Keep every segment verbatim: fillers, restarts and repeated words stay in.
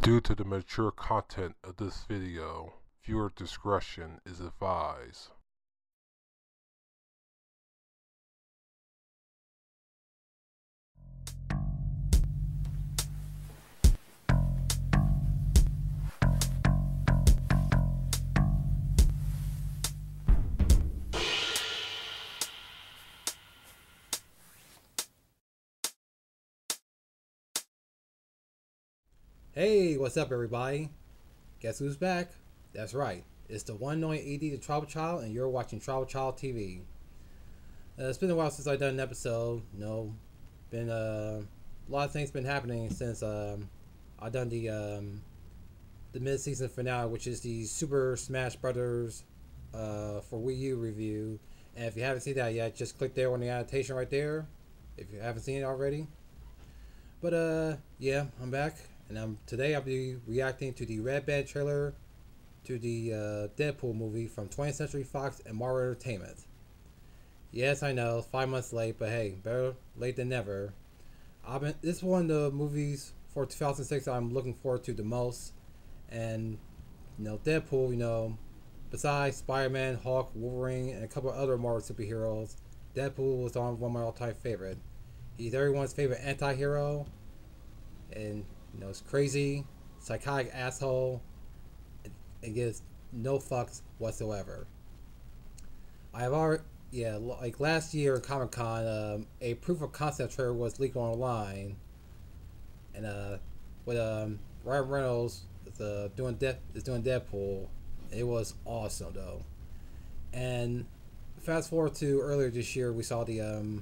Due to the mature content of this video, viewer discretion is advised. Hey, what's up everybody? Guess who's back? That's right, it's the one and only E D the Tribal Child, and you're watching Tribal Child T V. Uh, it's been a while since I've done an episode. You know, been uh, a lot of things been happening since um, I've done the um, the mid-season finale, which is the Super Smash Brothers uh, for Wii U review. And if you haven't seen that yet, just click there on the annotation right there if you haven't seen it already. But uh, yeah, I'm back. And um, today I'll be reacting to the Red Band trailer to the uh, Deadpool movie from twentieth Century Fox and Marvel Entertainment. Yes, I know, five months late, but hey, better late than never. I've been, this is one of the movies for two thousand six I'm looking forward to the most. And, you know, Deadpool, you know, besides Spider-Man, Hulk, Wolverine, and a couple of other Marvel superheroes, Deadpool was on one of my all-time favorite. He's everyone's favorite anti-hero, and you know, it's crazy, psychotic asshole, and, and gives no fucks whatsoever. I have already, yeah, like last year at Comic Con, um, a proof of concept trailer was leaked online, and uh, with um, Ryan Reynolds is uh, doing De- is doing Deadpool. It was awesome though, and fast forward to earlier this year, we saw the um,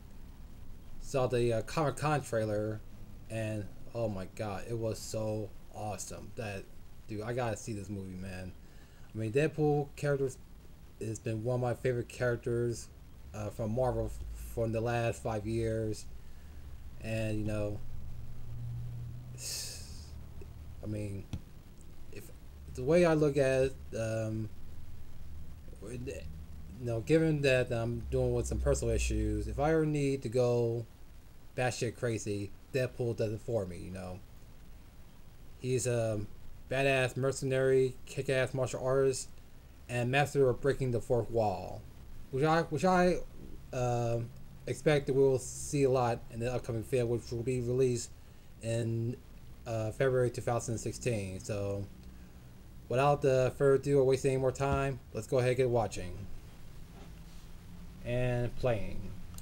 saw the uh, Comic Con trailer, and oh my god, it was so awesome. That, dude, I gotta see this movie, man. I mean, Deadpool characters has been one of my favorite characters uh, from Marvel from the last five years. And, you know, I mean, if the way I look at it, um, you know, given that I'm doing with some personal issues, if I ever need to go batshit crazy, Deadpool does it for me, you know. He's a badass mercenary, kick-ass martial artist, and master of breaking the fourth wall, which I which I uh, expect that we will see a lot in the upcoming film, which will be released in uh, February two thousand sixteen. So, without uh, further ado or wasting any more time, let's go ahead and get watching and playing.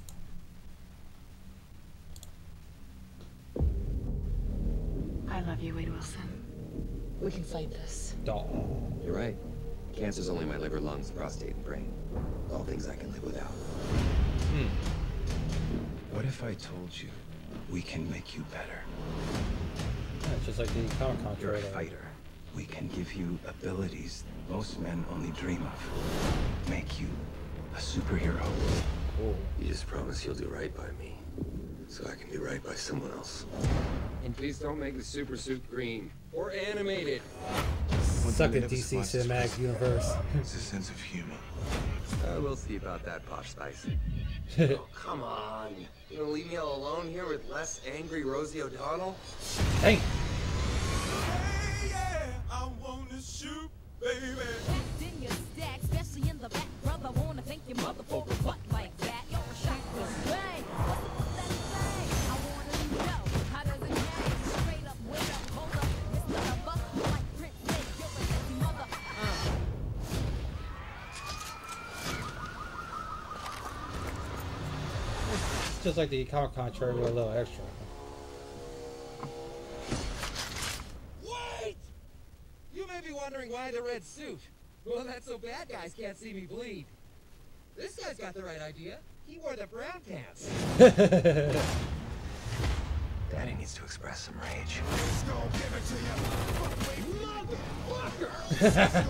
I love you, Wade Wilson. We can fight this. Dog. You're right. Cancer's only my liver, lungs, prostate, and brain. All things I can live without. Hmm. What if I told you we can make you better? Yeah, it's just like the Comic Con You're a trailer. fighter. We can give you abilities most men only dream of. Make you a superhero. Cool. You just promise you'll do right by me, so I can do right by someone else. And please don't make the super suit green or animated. Suck it, D C Cinematic Universe. It's a sense of humor. Uh, we'll see about that, Posh Spice. Oh, come on. You gonna leave me all alone here with less angry Rosie O'Donnell? Hey! Hey, yeah, I wanna shoot, baby. Packed in your stack, especially in the back, brother. Wanna thank your mother for a butt like that. You're a shockless way. What the fuck that say? I wanna know how does it change? Straight up, wait up, hold up, Mister Buck, like Prince Nick, you're a sexy mother. It's just like the Comic Con trailer with a little extra. Wait! You may be wondering why the red suit. Well, that's so bad guys can't see me bleed. This guy's got the right idea. He wore the brown pants. Daddy needs to express some rage. It's gonna give it to you. Motherfucker!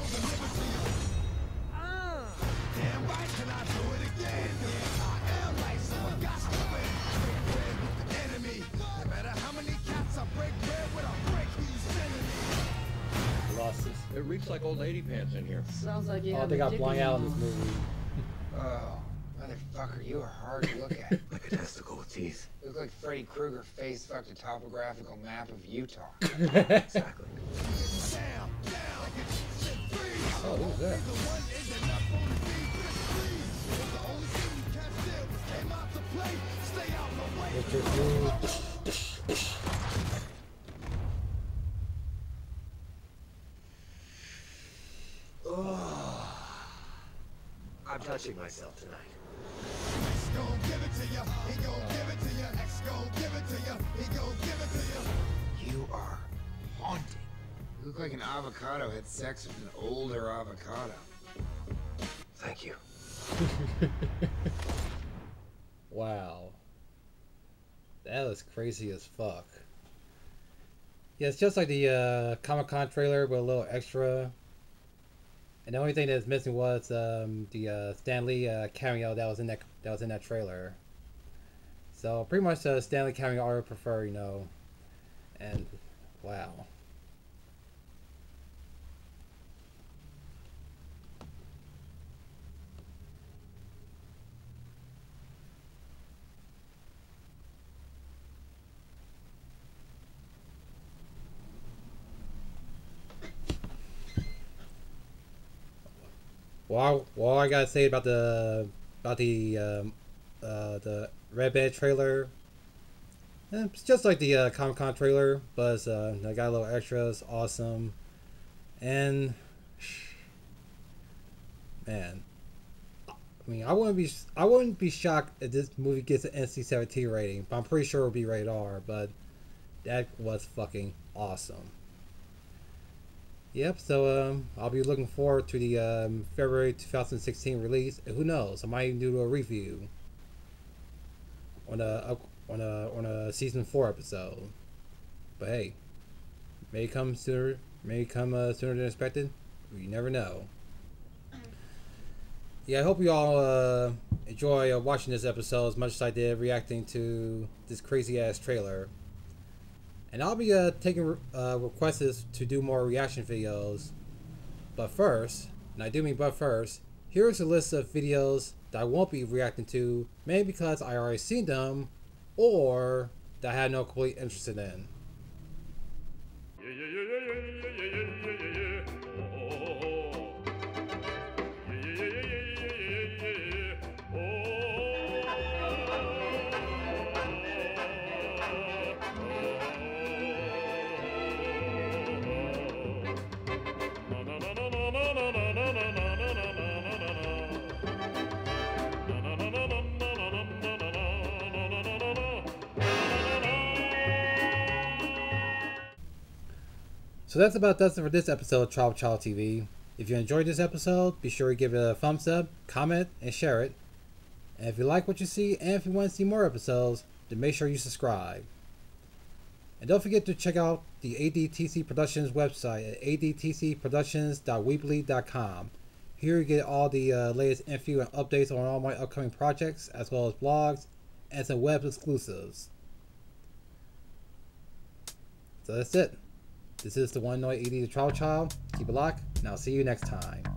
Ah! Damn right, can I do it again? I am like someone got to win. Break bread with the enemy. No matter how many cats I break bread with, I break these enemies. Losses. It reeks like old lady pants in here. Sounds like you Oh, have they a got dick blind in out in your this mouth. movie. Oh, motherfucker, you are hard to look at. Like a testicle with teeth. Ugh, Look like Freddy Krueger face fucked a topographical map of Utah. Exactly. Oh, who's that? Mister Blue. Oh, I'm touching myself tonight. X gon' give it to ya. He gon' give it to ya. X gon' give it to ya. He gon' give it to ya. You are haunting. You look like an avocado had sex with an older avocado. Thank you. Wow. That was crazy as fuck. Yeah, it's just like the uh, Comic-Con trailer, but a little extra. And the only thing that's missing was um, the uh, Stan Lee uh, cameo that was in that that was in that trailer. So pretty much the uh, Stan Lee cameo I would prefer, you know. And wow. Well, I, all I gotta say about the about the um, uh, the Red Band trailer, eh, it's just like the uh, Comic Con trailer, but it's, uh, I got a little extras, awesome, and man, I mean, I wouldn't be I wouldn't be shocked if this movie gets an N C seventeen rating, but I'm pretty sure it'll be rated R. But that was fucking awesome. Yep, so um, I'll be looking forward to the um, February twenty sixteen release. And who knows, I might even do a review on a on a on a season four episode. But hey, may come sooner, may come uh, sooner than expected. You never know. Yeah, I hope you all uh, enjoy uh, watching this episode as much as I did reacting to this crazy ass trailer. And I'll be uh, taking uh, requests to do more reaction videos. But first, and I do mean but first, here's a list of videos that I won't be reacting to, maybe because I already seen them, or that I had no complete interest in. So that's about does it for this episode of Tribal Child T V. If you enjoyed this episode, be sure to give it a thumbs up, comment, and share it. And if you like what you see, and if you want to see more episodes, then make sure you subscribe. And don't forget to check out the A D T C Productions website at a d t c productions dot weebly dot com. Here you get all the uh, latest info and updates on all my upcoming projects, as well as blogs and some web exclusives. So that's it. This is the one noise E D, the Tribal Child. Keep it locked, and I'll see you next time.